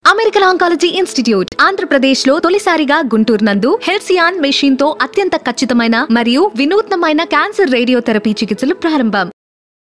American oncology institute Andhra Pradesh లో తొలిసారిగా గుంటూరు నందు హెల్సియాన్ మెషిన్ తో అత్యంత ఖచ్చితమైన మరియు వినూత్నమైన క్యాన్సర్ రేడియోథెరపీ చికిత్సలు ప్రారంభం.